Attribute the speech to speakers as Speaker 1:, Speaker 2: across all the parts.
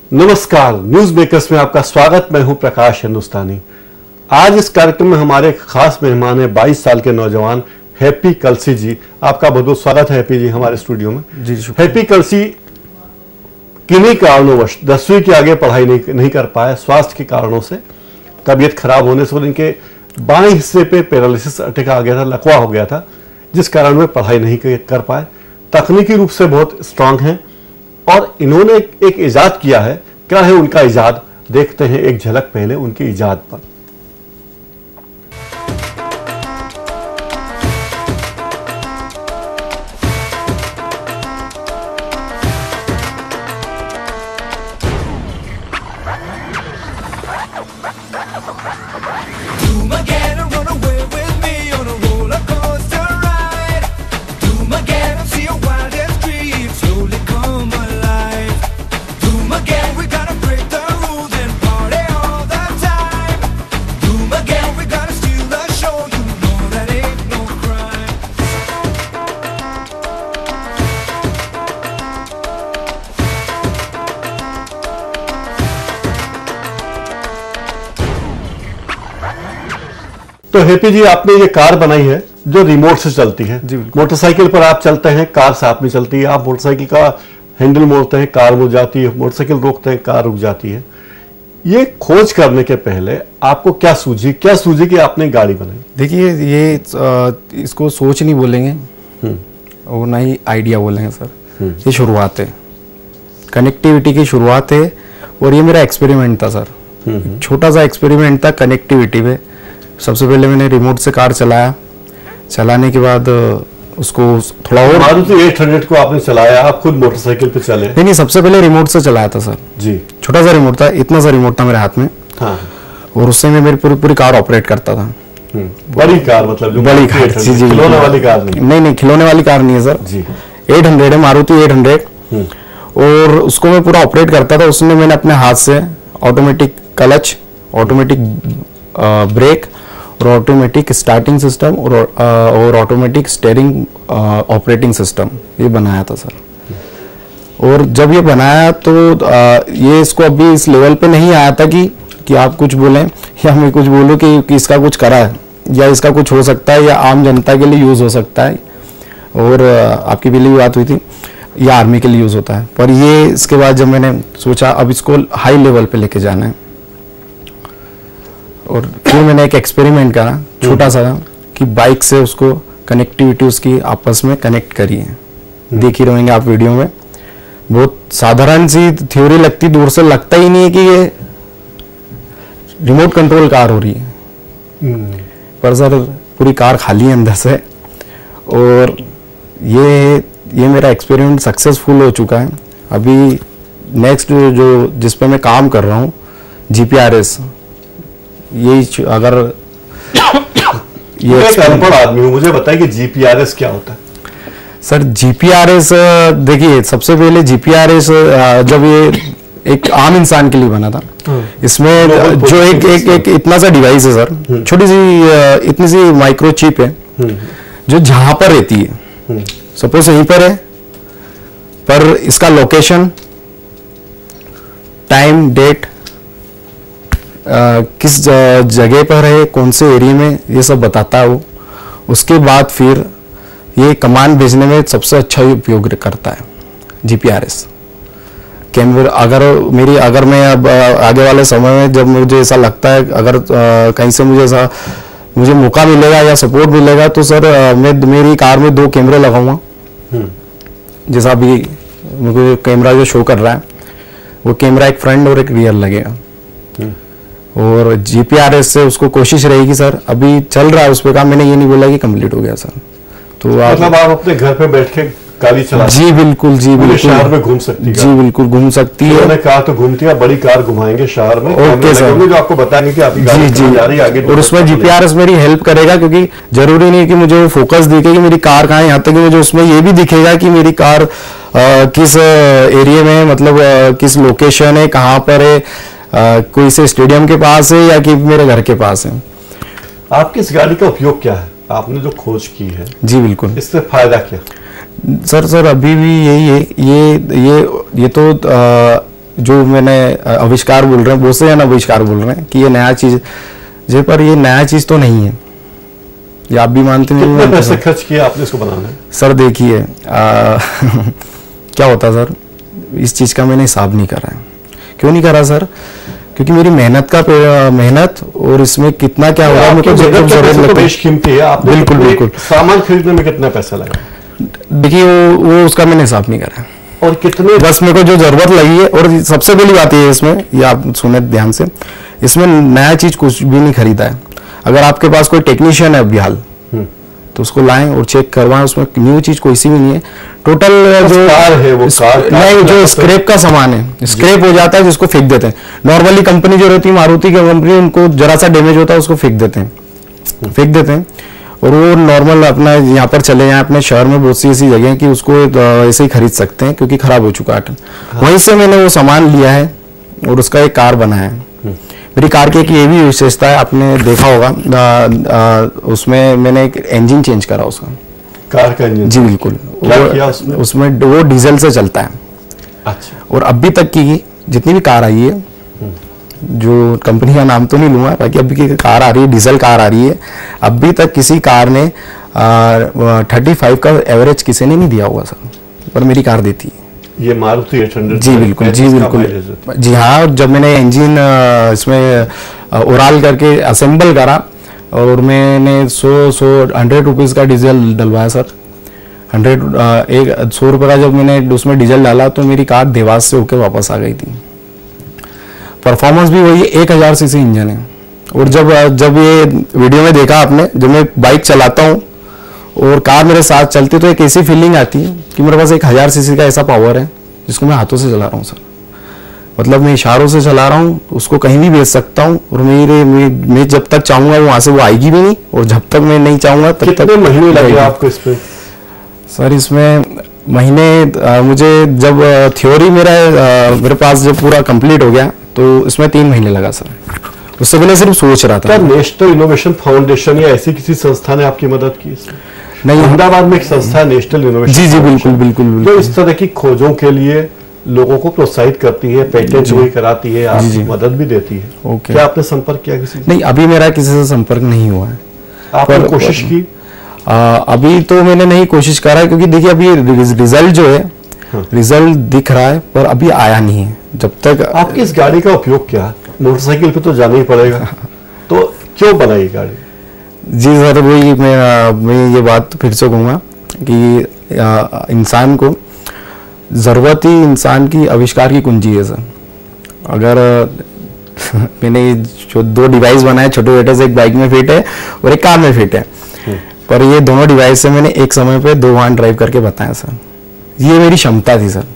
Speaker 1: नमस्कार, news makers में आपका स्वागत। मैं हूं प्रकाश हिंदुस्तानी। आज इस कार्यक्रम में हमारे खास मेहमान हैं 22 साल के नौजवान हैप्पी कलसी जी। आपका बहुत बहुत स्वागत है हैप्पी जी हमारे स्टूडियो में।
Speaker 2: जी
Speaker 1: हैप्पी कलसी किन्हीं कारणोंवश 10वीं के आगे पढ़ाई नहीं कर पाए, स्वास्थ्य के कारणों से, तबीयत खराब होने से इनके बाएं हिस्से पे पैरालिसिस अटैक आ गया था, लकवा हो गया था, जिस कारण वे पढ़ाई नहीं कर पाए। तकनीकी रूप से बहुत स्ट्रांग हैं और इन्होंने एक इजाद किया है। क्या है उनका इजाद, देखते हैं एक झलक पहले उनकी इजाद पर। तो हैप्पी जी, आपने ये कार बनाई है जो रिमोट से चलती है। मोटरसाइकिल पर आप चलते हैं, कार साथ में चलती है। आप मोटरसाइकिल का हैंडल मोड़ते हैं, कार रुक जाती है, मोटरसाइकिल रोकते हैं, कार रुक जाती है। ये खोज करने के पहले आपको क्या सूझी कि आपने गाड़ी बनाई?
Speaker 2: देखिए, ये इसको सोच नहीं बोलेंगे और ना ही आइडिया बोलेंगे सर। ये शुरुआत है, कनेक्टिविटी की शुरुआत है। और ये मेरा एक्सपेरिमेंट था सर, छोटा सा एक्सपेरिमेंट था कनेक्टिविटी पे। सबसे पहले मैंने रिमोट से कार चलाया, चलाने के बाद उसको थोड़ा और
Speaker 1: मारुति 800 को आपने चलाया, आप खुद मोटरसाइकिल पे चले?
Speaker 2: नहीं, सबसे पहले रिमोट से चलाया था सर
Speaker 1: जी।
Speaker 2: छोटा सा रिमोट था, इतना सा रिमोट था मेरे हाथ में।
Speaker 1: हाँ।
Speaker 2: और उससे मैं मेरी पूरी कार ऑपरेट करता था।
Speaker 1: बड़ी कार, मतलब जो
Speaker 2: बड़ी कार, जी जी,
Speaker 1: खिलौने वाली कार
Speaker 2: नहीं, खिलौने वाली कार नहीं है सर जी। 800 है, मारुति 800। और उसको मैं पूरा ऑपरेट करता था। उसमें मैंने अपने हाथ से ऑटोमेटिक क्लच, ऑटोमेटिक ब्रेक और ऑटोमेटिक स्टार्टिंग सिस्टम और ऑटोमेटिक स्टीयरिंग ऑपरेटिंग सिस्टम ये बनाया था सर। और जब ये बनाया तो ये इसको अभी इस लेवल पे नहीं आया था कि आप कुछ बोलें या मैं कुछ बोलूं कि इसका कुछ करा है या इसका कुछ हो सकता है या आम जनता के लिए यूज हो सकता है। और आपकी पहले भी बात हुई थी, या आर्मी के लिए यूज होता है। पर ये इसके बाद जब मैंने सोचा अब इसको हाई लेवल पे लेके जाना है, और फिर मैंने एक एक्सपेरिमेंट करा छोटा सा कि बाइक से उसको कनेक्टिविटी उसकी आपस में कनेक्ट करी है। देख ही रहेंगे आप वीडियो में। बहुत साधारण सी थ्योरी लगती, दूर से लगता ही नहीं है कि ये रिमोट कंट्रोल कार हो रही है। पर सर पूरी कार खाली है अंदर से। और ये मेरा एक्सपेरिमेंट सक्सेसफुल हो चुका है। अभी नेक्स्ट जो जिस पे मैं काम कर रहा हूँ, GPRS, ये अगर
Speaker 1: ये एक अनपढ़ आदमी हूं, मुझे बताइए कि GPRS क्या होता है?
Speaker 2: सर GPRS, देखिए सबसे पहले GPRS जब ये एक आम इंसान के लिए बना था, इसमें जो एक इतना सा डिवाइस है सर, छोटी सी इतनी सी माइक्रो चिप है जो जहां पर रहती है, सपोज यहीं पर है, पर इसका लोकेशन, टाइम, डेट, किस जगह पर है, कौन से एरिया में, ये सब बताता है वो। उसके बाद फिर ये कमांड भेजने में सबसे अच्छा उपयोग करता है GPRS कैमरा। अगर मैं अब आगे वाले समय में जब मुझे ऐसा लगता है, अगर कहीं से मुझे मौका मिलेगा या सपोर्ट मिलेगा, तो सर मैं मेरी कार में 2 कैमरे लगाऊंगा। जैसा अभी मुझे कैमरा जो शो कर रहा है, वो कैमरा एक फ्रंट और एक रियर लगेगा। और GPRS से उसको कोशिश रहेगी सर, अभी चल रहा है उस पे काम। मैंने ये नहीं बोला कि कंप्लीट हो गया सर। तो
Speaker 1: मतलब आप अपने घर पे बैठ के गाड़ी चला?
Speaker 2: जी बिल्कुल,
Speaker 1: शहर में घूम सकती है?
Speaker 2: जी बिल्कुल घूम सकती है।
Speaker 1: मैंने कहा तो घूमती है, बड़ी कार घुमाएंगे शहर में।
Speaker 2: ओके सर,
Speaker 1: जो आपको बताएंगे कि आपकी गाड़ी जा रही है आगे।
Speaker 2: और उसमें GPRS मेरी हेल्प करेगा, क्योंकि जरूरी नहीं कि मुझे फोकस दिखे कि मेरी कार कहाँ है, यहाँ तक कि मुझे उसमें ये भी दिखेगा कि मेरी कार किस एरिया में, मतलब किस लोकेशन है, कहाँ पर है, कोई से स्टेडियम के पास है या कि मेरे घर के पास है।
Speaker 1: आपकी इस गाड़ी का उपयोग क्या है? आपने जो खोज की है,
Speaker 2: जी बिल्कुल,
Speaker 1: इससे फायदा क्या?
Speaker 2: सर अभी भी यही है। ये तो जो मैंने आविष्कार बोल रहे हैं, बहुत से जन आविष्कार बोल रहे हैं कि ये नया चीज, जे पर ये नया चीज तो नहीं है, ये आप भी मानते नहीं?
Speaker 1: कितने पैसे खर्च किए आपने इसको बनाने में?
Speaker 2: सर देखिए क्या होता सर, इस चीज का मैंने हिसाब नहीं करा है। क्यों नहीं करा सर? क्योंकि मेरी मेहनत और इसमें कितना क्या होगा मेरे को जरूरत लगती है।
Speaker 1: आपने
Speaker 2: बिल्कुल बिल्कुल।
Speaker 1: सामान खरीदने में कितना पैसा लगा?
Speaker 2: देखिए वो उसका मैंने हिसाब नहीं करा।
Speaker 1: और कितने,
Speaker 2: बस मेरे को जो जरूरत लगी है, और सबसे बड़ी बात ये है इसमें, ये आप सुने ध्यान से, इसमें नया चीज कुछ भी नहीं खरीदा है। अगर आपके पास कोई टेक्नीशियन है अभी हाल, तो उसको लाएं और चेक करवाएं, उसमें न्यू चीज कोई सी भी नहीं है। टोटल जो
Speaker 1: कार है वो कार
Speaker 2: नहीं, जो स्क्रैप का सामान है, स्क्रैप हो जाता है जिसको फेंक देते हैं। नॉर्मली कंपनी जो रहती है मारुति की कंपनी, उनको जरा सा डैमेज होता है उसको फेंक देते हैं। और वो नॉर्मल अपना यहाँ पर चले जाएं, अपने शहर में बहुत सी ऐसी जगह है कि उसको ऐसे ही खरीद सकते हैं क्योंकि खराब हो चुका है। वहीं से मैंने वो सामान लिया है और उसका एक कार बनाया है। मेरी कार की एक ये भी विशेषता है, आपने देखा होगा, उसमें मैंने एक इंजन चेंज करा उसका,
Speaker 1: कार का इंजन।
Speaker 2: जी बिल्कुल।
Speaker 1: क्या किया उसमें
Speaker 2: वो डीजल से चलता है।
Speaker 1: अच्छा।
Speaker 2: और अभी तक की जितनी भी कार आई है, जो कंपनी का नाम तो नहीं लूंगा, बाकी अभी की कार आ रही है, डीजल कार आ रही है, अभी तक किसी कार ने 35 का एवरेज किसी ने नहीं दिया होगा सर, पर मेरी कार देती है।
Speaker 1: ये मारुति 800?
Speaker 2: जी बिल्कुल, जी बिल्कुल, जी हाँ। जब मैंने इंजन इसमें ओराल करके असेंबल करा और मैंने 100 रुपीज़ का डीजल डलवाया सर, 100 रुपये का जब मैंने उसमें डीजल डाला तो मेरी कार देवास से होकर वापस आ गई थी। परफॉर्मेंस भी वही 1000 सीसी इंजन है। और जब ये वीडियो में देखा आपने, जब मैं बाइक चलाता हूँ और कार मेरे साथ चलती है तो एक ऐसी फीलिंग आती है कि मेरे पास 1000 सीसी का ऐसा पावर है जिसको मैं हाथों से चला रहा हूँ सर। मतलब मैं इशारों से चला रहा हूँ, उसको कहीं भी भेज सकता हूँ, और मैं जब तक चाहूंगा वहां से वो आएगी भी नहीं, और जब तक मैं नहीं चाहूंगा तब तक।
Speaker 1: कितने महीने लगे आपको इस पे?
Speaker 2: सर इसमें महीने मुझे जब थ्योरी मेरे पास जब पूरा कंप्लीट हो गया तो इसमें 3 महीने लगा सर। उससे पहले सिर्फ सोच रहा था।
Speaker 1: क्या नेशनल इनोवेशन फाउंडेशन या ऐसी किसी संस्था ने आपकी मदद की इसमें?
Speaker 2: नहीं,
Speaker 1: अहमदाबाद में एक संस्था है नेशनल इनोवेशन।
Speaker 2: जी जी बिल्कुल बिल्कुल,
Speaker 1: जो इस तरह की खोजों के लिए लोगों को प्रोत्साहित करती है, पेटेंट भी कराती है, आपकी मदद भी देती है। क्या आपने संपर्क किया किसी से?
Speaker 2: नहीं, अभी मेरा किसी से संपर्क नहीं हुआ है।
Speaker 1: आपने कोशिश की?
Speaker 2: अभी तो मैंने नहीं कोशिश करा है, क्योंकि देखिए अभी रिजल्ट जो है, रिजल्ट दिख रहा है पर अभी आया नहीं है। जब तक
Speaker 1: आपकी इस गाड़ी का उपयोग क्या है? मोटरसाइकिल पे तो जाना ही पड़ेगा, तो क्यों बनाई गाड़ी?
Speaker 2: जी सर, वही मैं ये बात फिर से कहूँगा कि इंसान को ज़रूरत ही इंसान की आविष्कार की कुंजी है सर। अगर मैंने जो 2 डिवाइस बनाए छोटे छोटे से, एक बाइक में फिट है और एक कार में फिट है, पर ये दोनों डिवाइस से मैंने एक समय पे 2 वाहन ड्राइव करके बताया सर। ये मेरी क्षमता थी सर,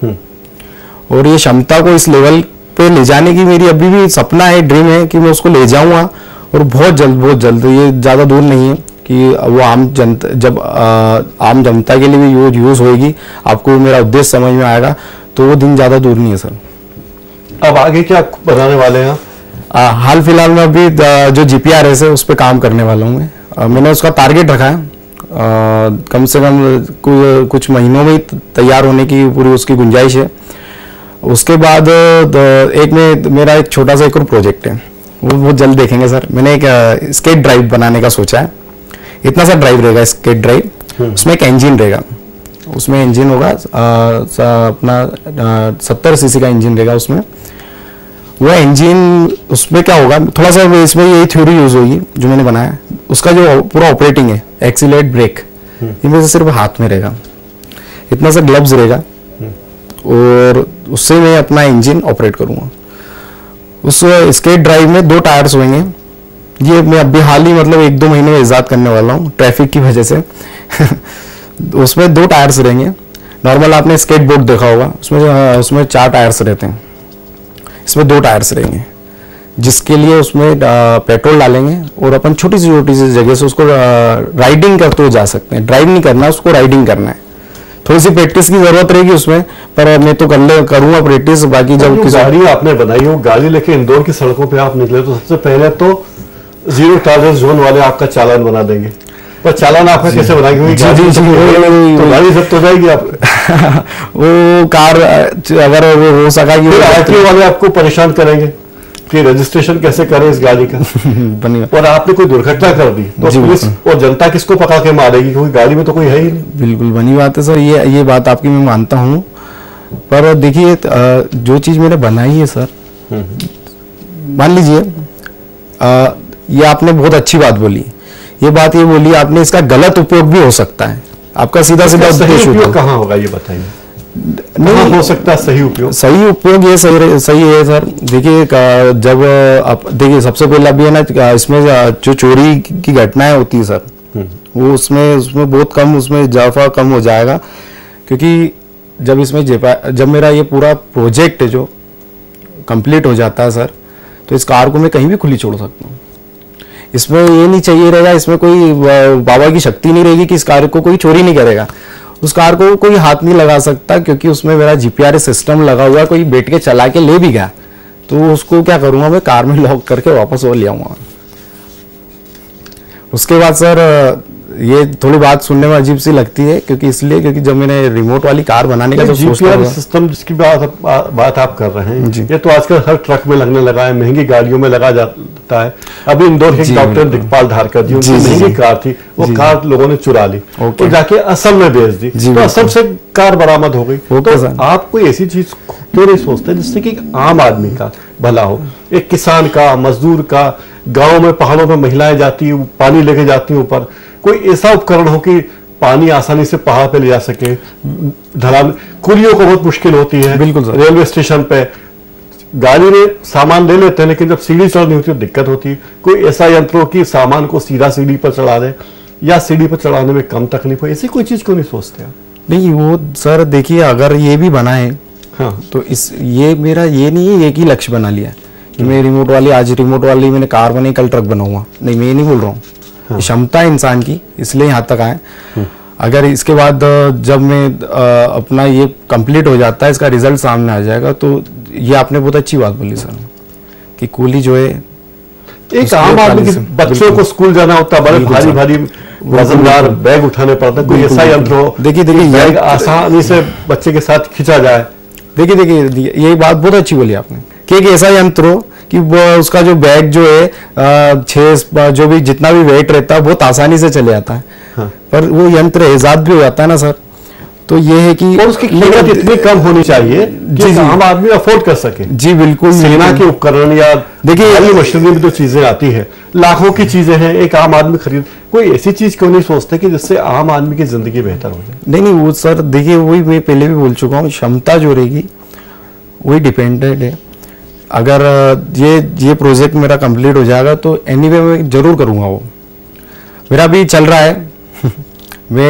Speaker 2: और ये क्षमता को इस लेवल पे ले जाने की मेरी अभी भी सपना है, ड्रीम है कि मैं उसको ले जाऊंगा, और बहुत जल्द, ये ज़्यादा दूर नहीं है कि वो आम जनता के लिए भी यूज होएगी। आपको मेरा उद्देश्य समझ में आएगा, तो वो दिन ज़्यादा दूर नहीं है सर।
Speaker 1: अब आगे क्या बनाने वाले हैं?
Speaker 2: हाल फिलहाल में अभी जो GPRS है उस पर काम करने वाला हूँ मैं। मैंने उसका टारगेट रखा है, कम से कम कुछ महीनों में तैयार होने की पूरी उसकी गुंजाइश है। उसके बाद मेरा एक छोटा सा एक और प्रोजेक्ट है, वो बहुत जल्द देखेंगे सर। मैंने एक स्केट ड्राइव बनाने का सोचा है। इतना सा ड्राइव रहेगा स्केट ड्राइव, उसमें एक इंजन रहेगा, उसमें इंजन होगा अपना 70 सीसी का इंजन रहेगा उसमें। वो इंजन, उसमें क्या होगा, थोड़ा सा इसमें यही थ्योरी यूज होगी जो मैंने बनाया। उसका जो पूरा ऑपरेटिंग है, एक्सीलरेट ब्रेक, इनमें से सिर्फ हाथ में रहेगा, इतना सा ग्लव्स रहेगा, और उससे मैं अपना इंजन ऑपरेट करूंगा। उस स्केट ड्राइव में 2 टायर्स होंगे। ये मैं अभी हाल ही मतलब 1-2 महीने में इजाद करने वाला हूँ ट्रैफिक की वजह से। उसमें 2 टायर्स रहेंगे। नॉर्मल आपने स्केट बोर्ड देखा होगा, उसमें 4 टायर्स रहते हैं, इसमें 2 टायर्स रहेंगे, जिसके लिए उसमें पेट्रोल डालेंगे और अपन छोटी सी जगह से उसको राइडिंग करते हुए जा सकते हैं। ड्राइव नहीं करना, उसको राइडिंग करना है। थोड़ी सी प्रैक्टिस की जरूरत रहेगी उसमें, पर मैं तो करूंगा प्रैक्टिस। बाकी जब
Speaker 1: गाड़ी आपने बनाई हो, गाड़ी लेके इंदौर की सड़कों पे आप निकले, तो सबसे पहले तो 0 टॉलरेंस जोन वाले आपका चालान बना देंगे, पर चालान आपका कैसे बनाएंगे? तो गाड़ी जब्त हो जाएगी आप।
Speaker 2: वो कार अगर वो हो सका कि
Speaker 1: आरटीओ वाले आपको परेशान करेंगे कि रजिस्ट्रेशन कैसे करें इस गाड़ी का। और आपने कोई दुर्घटना कर दी तो पुलिस और जनता किसको पकड़ के मारेगी, क्योंकि गाड़ी में तो कोई है ही नहीं।
Speaker 2: बिल्कुल बनी बात है सर, ये बात आपकी मैं मानता हूँ। पर देखिए जो चीज मैंने बनाई है सर, मान लीजिए ये आपने बहुत अच्छी बात बोली, ये बोली आपने, इसका गलत उपयोग भी हो सकता है। आपका सीधा
Speaker 1: सही उपयोग कहाँ होगा ये बताइए? नहीं हो सकता सही उपयोग?
Speaker 2: सही उपयोग ये सही है सर। देखिए जब आप देखिए, सबसे पहले अभी है ना, इसमें जो चोरी की घटनाएं होती है सर, वो उसमें बहुत कम, उसमें इजाफा कम हो जाएगा। क्योंकि जब मेरा ये पूरा प्रोजेक्ट है जो कंप्लीट हो जाता है सर, तो इस कार को मैं कहीं भी खुली छोड़ सकता हूँ। इसमें ये नहीं चाहिए रहेगा, इसमें कोई बाबा की शक्ति नहीं रहेगी कि इस कार को कोई चोरी नहीं करेगा, उस कार को कोई हाथ नहीं लगा सकता, क्योंकि उसमें मेरा जीपीआरएस सिस्टम लगा हुआ है। कोई बैठ के चला के ले भी गया तो उसको क्या करूंगा मैं, कार में लॉक करके वापस वो ले आऊंगा। उसके बाद सर ये थोड़ी बात सुनने में अजीब सी लगती है, क्योंकि जब मैंने रिमोट वाली कार बनाने का जो
Speaker 1: जीपीआरएस सिस्टम जिसकी बात आप कर रहे हैं, ये तो आजकल हर ट्रक में लगने लगा है, महंगी गाड़ियों में लगा जाता है। अभी इंदौर के डॉक्टर दिखपाल धारकर जी, उनकी महंगी कार थी, वो कार लोगों ने चुरा ली और जाके असम में बेच दी, तो असम से कार बरामद हो गई। तो आप कोई ऐसी चीज क्यों नहीं सोचते जिससे कि आम आदमी का भला हो, एक किसान का, मजदूर का, गाँव में पहाड़ों में महिलाएं जाती पानी लेके जाती ऊपर, कोई ऐसा उपकरण हो कि पानी आसानी से पहाड़ पे ले जा सके। ढलान कुलियों को बहुत मुश्किल होती है।
Speaker 2: बिल्कुल सर।
Speaker 1: रेलवे स्टेशन पे गाड़ी में सामान ले लेते हैं, लेकिन जब सीढ़ी चढ़नी होती है दिक्कत होती है। कोई ऐसा यंत्र हो कि सामान को सीधा सीढ़ी पर चढ़ा दे, या सीढ़ी पर चढ़ाने में कम तकलीफ हो, ऐसी कोई चीज क्यों नहीं सोचते आप?
Speaker 2: नहीं वो सर देखिए, अगर ये भी बनाए
Speaker 1: हाँ,
Speaker 2: तो ये मेरा ये नहीं है एक ही लक्ष्य बना लिया कि मैं आज रिमोट वाली मैंने कार बनाई, कल ट्रक बनाऊंगा। नहीं, मैं ये नहीं बोल रहा हूँ। हाँ। क्षमता है इंसान की, इसलिए यहाँ तक आए। अगर इसके बाद जब मैं अपना ये कंप्लीट हो जाता है, इसका रिजल्ट सामने आ जाएगा, तो ये आपने बहुत अच्छी बात बोली सर कि कूली जो है, एक
Speaker 1: आम आदमी के बच्चों को स्कूल जाना होता है, बड़े भारी भारी वजनदार बैग उठाने पड़ता है, कोई ऐसा यंत्र हो देखिए बैग आसानी से बच्चे के साथ खींचा जाए।
Speaker 2: देखिए ये बात बहुत अच्छी बोली आपने कि एक ऐसा यंत्र हो कि वो उसका जो बैग जो है जो भी जितना भी वेट रहता है बहुत आसानी से चले जाता है।
Speaker 1: हाँ।
Speaker 2: पर वो यंत्र एजाद भी हो जाता है ना सर, तो ये है कि
Speaker 1: और उसकी कीमत इतनी कम होनी चाहिए कि आम आदमी अफोर्ड कर सके।
Speaker 2: जी बिल्कुल।
Speaker 1: सेना के उपकरण या देखिए मशीनरी में जो चीजें आती है, लाखों की चीजें हैं, एक आम आदमी खरीद, कोई ऐसी चीज क्यों नहीं सोचते कि जिससे आम आदमी की जिंदगी बेहतर हो जाए?
Speaker 2: नहीं वो सर देखिए, वही मैं पहले भी बोल चुका हूँ, क्षमता जो रहेगी वही डिपेंडेंट है। अगर ये प्रोजेक्ट मेरा कंप्लीट हो जाएगा तो एनीवे मैं जरूर करूँगा। वो मेरा भी चल रहा है मैं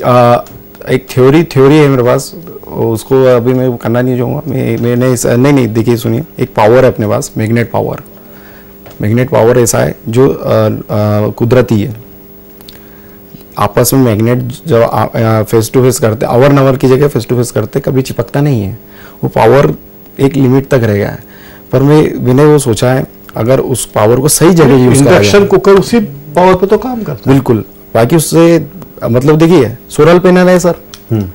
Speaker 2: एक थ्योरी है मेरे पास, उसको अभी मैं करना नहीं चाहूँगा। मैंने नहीं देखिए सुनिए, एक पावर है अपने पास, मैग्नेट पावर ऐसा है जो कुदरती है। आपस में मैग्नेट जब फेस टू फेस करते, आवर नवर की जगह फेस टू फेस करते, कभी चिपकता नहीं है। वो पावर एक लिमिट तक रह गया है, पर मैंने वो सोचा है अगर उस पावर को सही जगह यूज करा जाए।
Speaker 1: इंडक्शन कुकर उसी पावर पे तो काम करता है।
Speaker 2: बिल्कुल। बाकी उससे मतलब देखिए, सोलर पैनल है सर,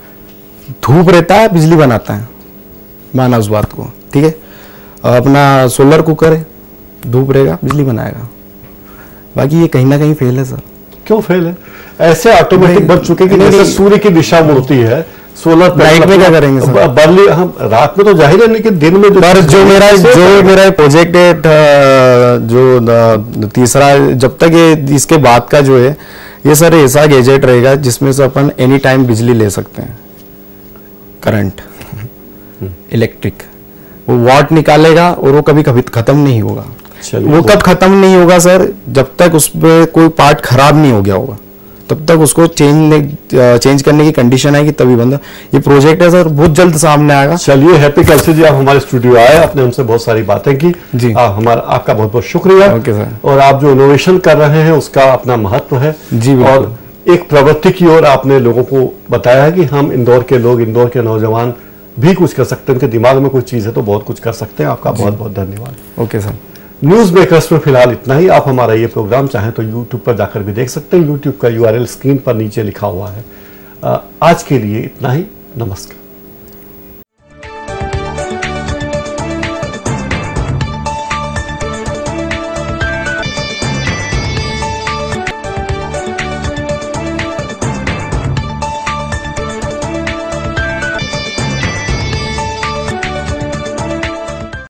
Speaker 2: धूप रहता है बिजली बनाता है, माना उस बात को, ठीक है। अपना सोलर कुकर है, धूप रहेगा बिजली बनाएगा। बाकी ये कहीं ना कहीं फेल है सर।
Speaker 1: क्यों फेल है? ऐसे ऑटोमेटिक बन चुके कि जैसे सूर्य की दिशा मुड़ती है, सोलर
Speaker 2: नाइट में क्या करेंगे सर?
Speaker 1: बर्ली हम रात में तो जाहिर है, लेकिन दिन में
Speaker 2: जो मेरा प्रोजेक्ट है, जो तीसरा, जब तक ये इसके बाद का जो है, ये सर ऐसा गैजेट रहेगा जिसमें से अपन एनी टाइम बिजली ले सकते हैं, करंट, इलेक्ट्रिक। वो वाट निकालेगा और वो कभी खत्म नहीं होगा। वो कब खत्म नहीं होगा सर? जब तक उसमें कोई पार्ट खराब नहीं हो गया होगा, तब तक उसको चेंज करने की कंडीशन आएगी, तभी बंदा। ये प्रोजेक्ट है सर, बहुत जल्द सामने आएगा।
Speaker 1: चलिए, हैप्पी कलसी जी, आप हमारे स्टूडियो आए, आपने हमसे बहुत सारी बातें की जी। आपका बहुत बहुत शुक्रिया।
Speaker 2: Okay sir.
Speaker 1: और आप जो इनोवेशन कर रहे हैं उसका अपना महत्व है
Speaker 2: जी।
Speaker 1: और एक प्रवृत्ति की ओर आपने लोगों को बताया है कि हम इंदौर के लोग, इंदौर के नौजवान भी कुछ कर सकते हैं, उनके दिमाग में कुछ चीज है तो बहुत कुछ कर सकते हैं। आपका बहुत बहुत धन्यवाद।
Speaker 2: Okay sir.
Speaker 1: न्यूज मेकर्स में फिलहाल इतना ही। आप हमारा ये प्रोग्राम चाहें तो यूट्यूब पर जाकर भी देख सकते हैं। यूट्यूब का URL स्क्रीन पर नीचे लिखा हुआ है। आज के लिए इतना ही। नमस्कार।